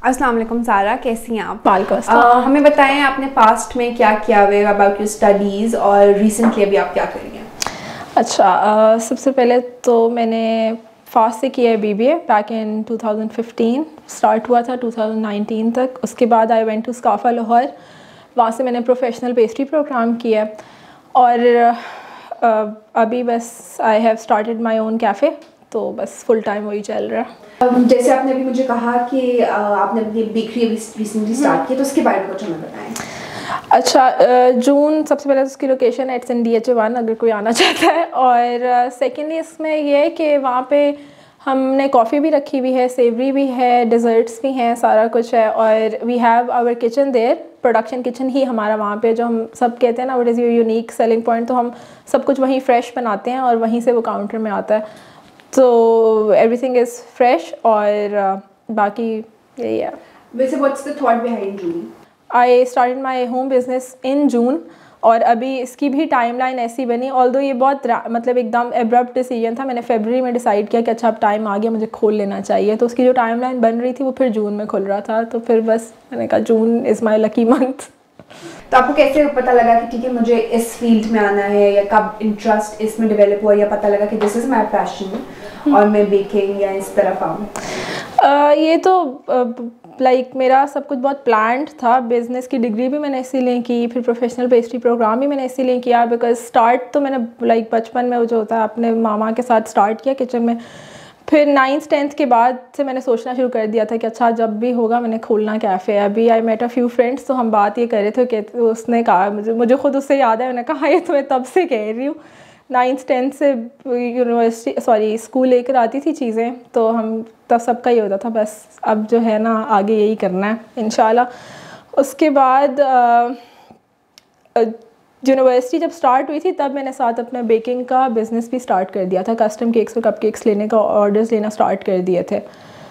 अस्सलाम वालेकुम सारा, कैसी हैं आप? हमें बताएं आपने पास्ट में क्या किया हुआ है, अबाउट योर स्टडीज़, और रिसेंटली अभी आप क्या कर रही हैं? अच्छा, सबसे पहले तो मैंने फास्ट से किया है BBA बैक इन 2015, स्टार्ट हुआ था 2019 तक। उसके बाद आई वेंट टू स्काफा लाहौर, वहाँ से मैंने प्रोफेशनल पेस्ट्री प्रोग्राम किया और अभी बस I have started my own cafe, तो बस फुल टाइम वही चल रहा है। जैसे आपने अभी मुझे कहा कि आपने अपनी बेकरी अभी रिसेंटली स्टार्ट की, तो उसके बारे में कुछ हमें बताएं। अच्छा, जून सबसे पहले उसकी लोकेशन है, इट्स इन DHA1 अगर कोई आना चाहता है। और सेकेंडली इसमें ये है कि वहाँ पे हमने कॉफ़ी भी रखी हुई है, सेवरी भी है, डिज़र्ट्स भी हैं, सारा कुछ है। और we have our kitchen there, production kitchen ही हमारा वहाँ पे, जो हम सब कहते हैं ना what is your unique selling point, तो हम सब कुछ वहीं फ्रेश बनाते हैं और वहीं से वो काउंटर में आता है। तो एवरीथिंग इज़ फ्रेश और बाकी यही है। वैसे what's the thought behind June? I started my home business in June, और अभी इसकी भी टाइमलाइन ऐसी बनी, ऑल्दो ये बहुत मतलब एकदम एब्रप्ट डिसीजन था। मैंने फरवरी में डिसाइड किया कि अच्छा अब टाइम आ गया, मुझे खोल लेना चाहिए। तो उसकी जो टाइमलाइन बन रही थी वो फिर जून में खुल रहा था, तो फिर बस मैंने कहा June is my lucky month. तो आपको कैसे पता लगा कि ठीक है मुझे इस फील्ड में आना है, या कब इंटरेस्ट इसमें डेवलप हुआ, या पता लगा कि दिस इज़ माई पैशन और मैं बेकिंग या इस तरफ आऊँ? ये तो लाइक मेरा सब कुछ बहुत प्लान्ड था। बिज़नेस की डिग्री भी मैंने इसीलिए की, फिर प्रोफेशनल पेस्ट्री प्रोग्राम भी मैंने इसीलिए किया बिकॉज स्टार्ट तो मैंने लाइक बचपन में जो होता है अपने मामा के साथ स्टार्ट किया किचन में। फिर 9th 10th के बाद से मैंने सोचना शुरू कर दिया था कि अच्छा जब भी होगा मैंने खोलना कैफ़े। अभी I met a few friends, तो हम बात ये कर रहे थे कि उसने कहा, मुझे खुद उससे याद है, मैंने कहा ये तो मैं तब से कह रही हूँ। 9th 10th से यूनिवर्सिटी स्कूल लेकर आती थी चीज़ें, तो हम तब सबका ही होता था बस अब जो है ना आगे यही करना है इंशाल्लाह। उसके बाद यूनिवर्सिटी जब स्टार्ट हुई थी तब मैंने साथ अपना बेकिंग का बिज़नेस भी स्टार्ट कर दिया था। कस्टम केक्स और कपकेक्स लेने का ऑर्डर्स लेना स्टार्ट कर दिए थे।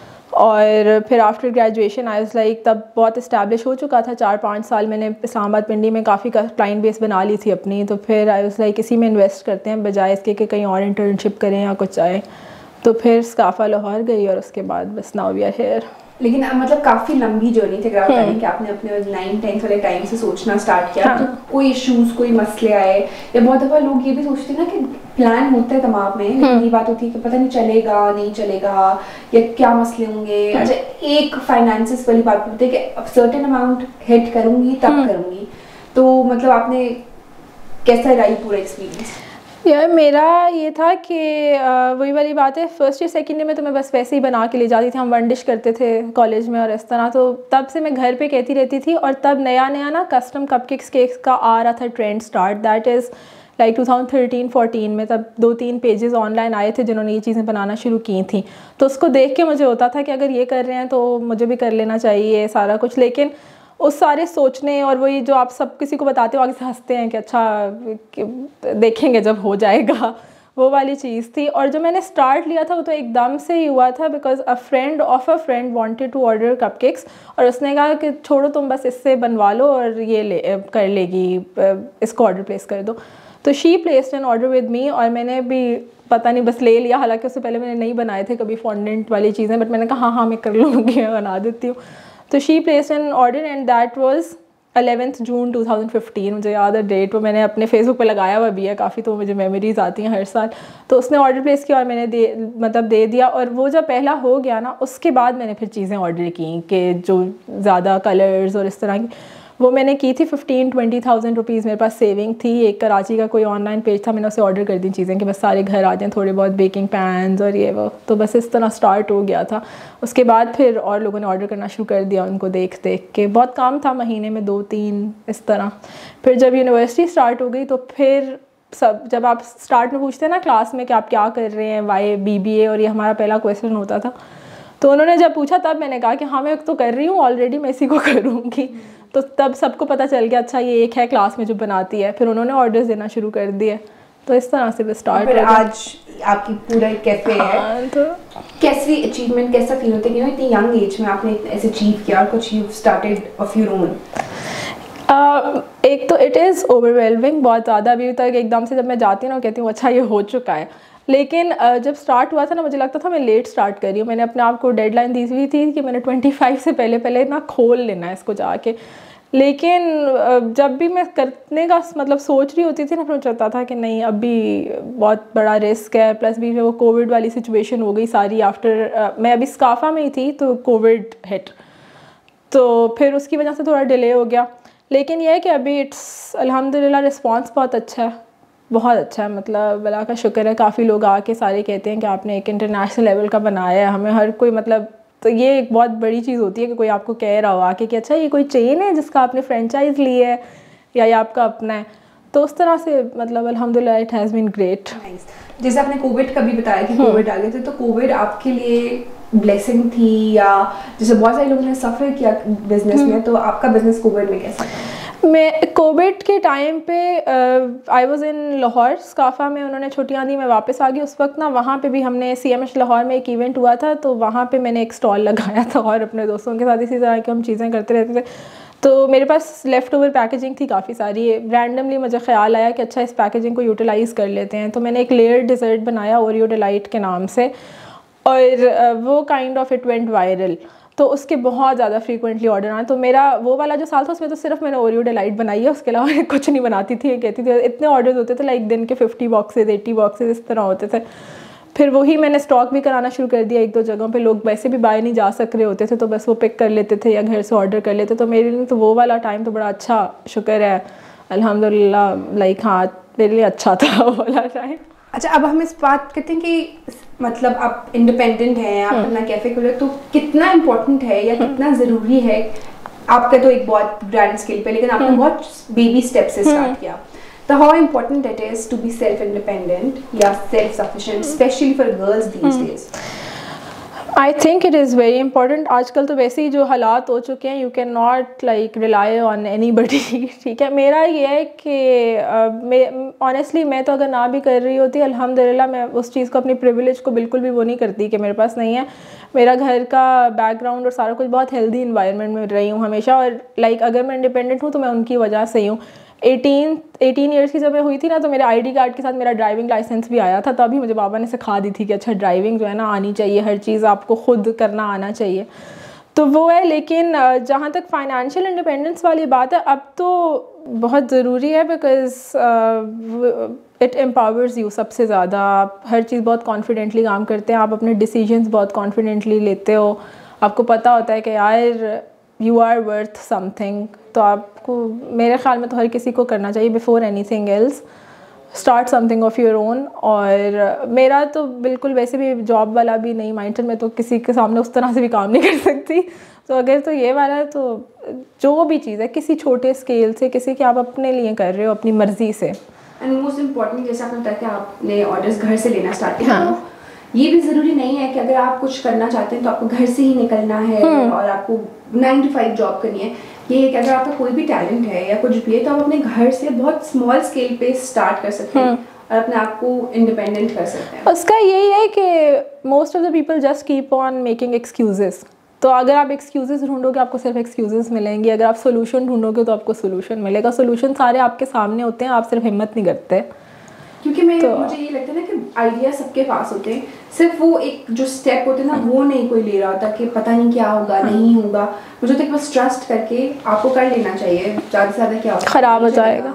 और फिर after graduation I was like, तब बहुत इस्टेब्लिश हो चुका था, 4-5 साल मैंने इस्लामाबाद पिंडी में काफ़ी क्लाइंट बेस बना ली थी अपनी। तो फिर आई वाज लाइक इसी में इन्वेस्ट करते हैं बजाय इसके कि कहीं और इंटर्नशिप करें या कुछ आए। तो फिर स्काफा लाहौर गई और उसके बाद बस नाउ वी आर हियर। लेकिन मतलब काफ़ी लंबी जर्नी थी, अगर आप करें कि आपने अपने 9-10th वाले टाइम से सोचना स्टार्ट किया। तो कोई इश्यूज़, कोई मसले आए, या बहुत दफ़ा लोग ये भी सोचते हैं ना कि प्लान होता है दिमाग में, लेकिन ये बात होती है कि पता नहीं चलेगा नहीं चलेगा, या क्या मसले होंगे। अच्छा, एक फाइनेंसिस वाली बात होती है कि सर्टेन अमाउंट हिट करूँगी तब करूँगी। तो मतलब आपने कैसा रही पूरा एक्सपीरियंस? यार मेरा ये था कि वही वाली बात है, फर्स्ट ईयर सेकेंड ईयर में तो मैं बस वैसे ही बना के ले जाती थी। हम वन डिश करते थे कॉलेज में और इस तरह, तो तब से मैं घर पे कहती रहती थी। और तब नया नया ना कस्टम कपकेक्स केक्स का आ रहा था trend start, that is like 2013-14 में। तब 2-3 पेजेस ऑनलाइन आए थे जिन्होंने ये चीज़ें बनाना शुरू की थी। तो उसको देख के मुझे होता था कि अगर ये कर रहे हैं तो मुझे भी कर लेना चाहिए सारा कुछ। लेकिन उस सारे सोचने और वही जो आप सब किसी को बताते हो आगे से हंसते हैं कि अच्छा देखेंगे जब हो जाएगा, वो वाली चीज़ थी। और जो मैंने स्टार्ट लिया था वो तो एकदम से ही हुआ था because a friend of a friend wanted to order cupcakes, और उसने कहा कि छोड़ो तुम बस इससे बनवा लो और ये कर लेगी, इसको ऑर्डर प्लेस कर दो। तो she placed an order with me, और मैंने भी पता नहीं बस ले लिया। हालांकि उससे पहले मैंने नहीं बनाए थे कभी फॉन्डेंट वाली चीज़ें, बट मैंने कहा हाँ मैं कर लूँगी, मैं बना देती हूँ। तो she placed an order and that was 11th June 2015, मुझे याद है डेट। वो मैंने अपने फेसबुक पे लगाया हुआ भी है काफ़ी, तो मुझे मेमोरीज आती हैं हर साल। तो उसने ऑर्डर प्लेस किया और मैंने दे दिया। और वो जब पहला हो गया ना, उसके बाद मैंने फिर चीज़ें ऑर्डर की कि जो ज़्यादा कलर्स और इस तरह की, वो मैंने की थी। 15-20,000 रुपीज़ मेरे पास सेविंग थी। एक कराची का कोई ऑनलाइन पेज था, मैंने उसे ऑर्डर कर दी चीज़ें कि बस सारे घर आ जाएँ, थोड़े बहुत बेकिंग पैन्स और ये वो। तो बस इस तरह स्टार्ट हो गया था। उसके बाद फिर और लोगों ने ऑर्डर करना शुरू कर दिया, उनको देख देख के। बहुत काम था, महीने में 2-3 इस तरह। फिर जब यूनिवर्सिटी स्टार्ट हो गई तो फिर सब, जब आप स्टार्ट में पूछते हैं ना क्लास में कि आप क्या कर रहे हैं, वाई BBA, और ये हमारा पहला क्वेश्चन होता था। तो उन्होंने जब पूछा तब मैंने कहा कि हाँ मैं तो कर रही हूँ ऑलरेडी, मैं इसी को करूँगी। तो तब सबको पता चल गया अच्छा ये एक है क्लास में जो बनाती है। फिर उन्होंने ऑर्डर्स देना शुरू कर दिए, तो इस तरह से भी स्टार्ट। फिर आज आपकी पूरा कैफ़े है, तो कैसी अचीवमेंट, कैसा फील होता है कि इतनी यंग एज में आपने ऐसे अचीव किया और कुछ you started off your own? एक तो इट इज़ ओवरवेलमिंग बहुत ज़्यादा। अभी तक एकदम से जब मैं जाती हूँ ना कहती हूँ अच्छा ये हो चुका है, लेकिन जब स्टार्ट हुआ था ना मुझे लगता था मैं लेट स्टार्ट कर रही हूँ। मैंने अपने आप को डेडलाइन दी हुई थी कि मैंने 25 से पहले पहले ना खोल लेना है इसको जाके। लेकिन जब भी मैं करने का मतलब सोच रही होती थी ना, फिर मुझे लगता था कि नहीं अभी बहुत बड़ा रिस्क है। प्लस भी वो कोविड वाली सिचुएशन हो गई सारी आफ्टर, मैं अभी स्काफा में ही थी तो कोविड हिट, तो फिर उसकी वजह से थोड़ा डिले हो गया। लेकिन यह है कि अभी इट्स अल्हम्दुलिल्लाह रिस्पांस बहुत अच्छा है, बहुत अच्छा है। मतलब अल्लाह का शुक्र है, काफ़ी लोग आके सारे कहते हैं कि आपने एक इंटरनेशनल लेवल का बनाया है। हमें हर कोई मतलब, तो ये एक बहुत बड़ी चीज़ होती है कि कोई आपको कह रहा हो आके कि अच्छा ये कोई चेन है जिसका आपने फ्रेंचाइज ली है या ये आपका अपना है। तो उस तरह से मतलब अल्हम्दुलिल्लाह इट हैज़ बीन ग्रेट। जैसे आपने कोविड का भी बताया कि कोविड आ गए थे, तो कोविड आपके लिए ब्लेसिंग थी या जैसे बहुत सारे लोगों ने सफ़र किया बिजनेस में, तो आपका बिजनेस कोविड में कैसा था? मैं कोविड के टाइम पे आई वाज इन लाहौर स्काफा में, उन्होंने छुट्टियां दी, मैं वापस आ गई। उस वक्त ना वहाँ पे भी हमने CMH लाहौर में एक इवेंट हुआ था, तो वहाँ पे मैंने एक स्टॉल लगाया था और अपने दोस्तों के साथ इसी तरह की हम चीज़ें करते रहते थे। तो मेरे पास लेफ़्ट ओवर पैकेजिंग थी काफ़ी सारी। रैंडमली मुझे ख्याल आया कि अच्छा इस पैकेजिंग को यूटिलाइज़ कर लेते हैं, तो मैंने एक लेयर डिज़र्ट बनाया ओरियो डिलाइट के नाम से, और वो kind of it went viral. तो उसके बहुत ज़्यादा फ्रीक्वेंटली ऑर्डर आए। तो मेरा वो वाला जो साल था उसमें तो सिर्फ मैंने ओरियो डिलाइट बनाई है, उसके अलावा कुछ नहीं बनाती थी। कहती थी इतने ऑर्डर्स होते थे, लाइक दिन के 50 बॉक्सेस 80 बॉक्सेस इस तरह होते थे। फिर वही मैंने स्टॉक भी कराना शुरू कर दिया। एक दो जगहों पे लोग वैसे भी बाय नहीं जा सक रहे होते थे, तो बस वो पिक कर लेते थे या घर से ऑर्डर कर लेते। तो मेरे लिए तो वो वाला टाइम तो बड़ा अच्छा, शुक्र है अल्हम्दुलिल्लाह, लाइक हाँ मेरे लिए अच्छा था वो वाला टाइम। अच्छा, अब हम इस बात करते हैं कि मतलब आप इंडिपेंडेंट हैं, आप अपना कैफे खोले, तो कितना इम्पोर्टेंट है या कितना ज़रूरी है? आपका तो एक बहुत ग्रैंड स्केल पे, लेकिन आपने बहुत बेबी स्टेप से स्टार्ट किया। तो how important it is to be self independent या self sufficient, specially for girls these days? I think it is very important. आजकल तो वैसे ही जो हालात हो चुके हैं, you can not like rely on anybody. ठीक है, मेरा ये है कि ऑनेस्टली मैं तो अगर ना भी कर रही होती अल्हम्दुलिल्लाह, मैं उस चीज़ को अपनी प्रिविलेज को बिल्कुल भी वो नहीं करती कि मेरे पास नहीं है। मेरा घर का बैकग्राउंड और सारा कुछ बहुत हेल्दी इन्वायरमेंट में रही हूँ हमेशा, और लाइक अगर मैं इंडिपेंडेंट हूँ तो मैं उनकी वजह से ही हूँ। 18 ईयर्स की जब मैं हुई थी ना, तो मेरे ID कार्ड के साथ मेरा ड्राइविंग लाइसेंस भी आया था। तभी मुझे बाबा ने सिखा दी थी कि अच्छा ड्राइविंग जो है ना आनी चाहिए, हर चीज़ आपको खुद करना आना चाहिए। तो वो है। लेकिन जहाँ तक फाइनेंशियल इंडिपेंडेंस वाली बात है, अब तो बहुत ज़रूरी है, बिकॉज इट एम्पावर्स यू सबसे ज़्यादा। आप हर चीज़ बहुत कॉन्फिडेंटली काम करते हैं, आप अपने डिसीजंस बहुत कॉन्फिडेंटली लेते हो। आपको पता होता है कि यार यू आर वर्थ समथिंग। तो आपको, मेरे ख्याल में तो हर किसी को करना चाहिए before anything else, start something of your own. और मेरा तो बिल्कुल वैसे भी जॉब वाला भी नहीं माइंडसेट, मैं तो किसी के सामने उस तरह से भी काम नहीं कर सकती। तो अगर तो ये वाला है, तो जो भी चीज़ है किसी छोटे स्केल से, किसी के आप अपने लिए कर रहे हो अपनी मर्ज़ी से। एंड मोस्ट इम्पॉर्टेंट, जैसे आपने बताया कि आपने ऑर्डर्स घर से लेना स्टार्ट किया। हाँ। ये भी ज़रूरी नहीं है कि अगर आप कुछ करना चाहते हैं तो आपको घर से ही निकलना है और आपको 9 to 5 जॉब करनी है। ये है कि अगर आपका कोई भी टैलेंट है या कुछ भी है, तो आप अपने घर से बहुत स्मॉल स्केल पे स्टार्ट कर सकते हैं और अपने आप को इंडिपेंडेंट कर सकते हैं। उसका यही है कि most of the people just keep on making excuses. तो अगर आप एक्सक्यूजेस ढूंढोगे आपको सिर्फ एक्सक्यूजेस मिलेंगे, अगर आप सोल्यूशन ढूंढोगे तो आपको सोल्यूशन मिलेगा। सोल्यूशन सारे आपके सामने होते हैं, आप सिर्फ हिम्मत नहीं करते। क्योंकि मुझे ये लगता है ना कि आइडिया सबके पास होते हैं, सिर्फ वो एक जो स्टेप होते हैं ना वो नहीं कोई ले रहा होता कि पता नहीं क्या होगा, नहीं होगा। मुझे तो बस ट्रस्ट करके आपको कर लेना चाहिए, ज़्यादा से ज़्यादा क्या होगा, ख़राब हो जाएगा।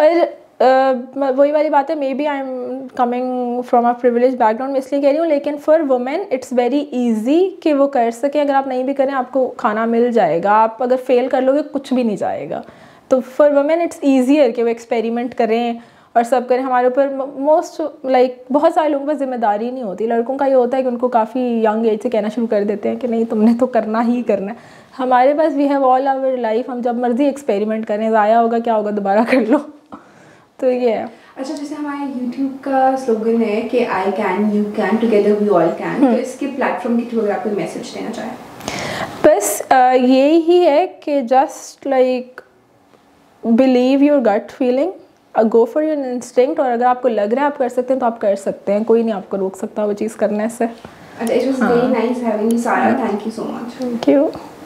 और वही वाली बात है, maybe I am coming from a privilege background में इसलिए कह रही हूँ, लेकिन for women it's very easy कि वो कर सके। अगर आप नहीं भी करें आपको खाना मिल जाएगा, आप अगर फेल कर लोगे कुछ भी नहीं जाएगा। तो फॉर वुमेन इट्स ईजियर कि वो एक्सपेरिमेंट करें और सब करें। हमारे ऊपर मोस्ट लाइक बहुत सारे लोगों पर जिम्मेदारी नहीं होती। लड़कों का ये होता है कि उनको काफ़ी यंग एज से कहना शुरू कर देते हैं कि नहीं तुमने तो करना ही करना है। हमारे पास we have all our life, हम जब मर्जी एक्सपेरिमेंट करें, ज़ाया होगा क्या होगा, दोबारा कर लो। तो ये है। अच्छा, जैसे हमारे YouTube का स्लोगन है कि I can, you can, together we all can, तो इसके प्लेटफॉर्म के थ्रू अगर आप कोई मैसेज देना चाहें? बस यही है कि just like believe your gut feeling, go for your instinct, और अगर आपको लग रहा है आप कर सकते हैं तो आप कर सकते हैं, कोई नहीं आपको रोक सकता वो चीज़ करने से। अच्छा, it was very nice having you Sara, thank you so much. Thank you.